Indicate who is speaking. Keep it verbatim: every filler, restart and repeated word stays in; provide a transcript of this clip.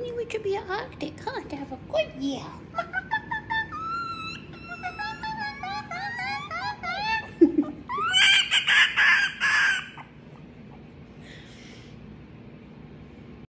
Speaker 1: Honey, we should be at Arctic, huh? To have a good year.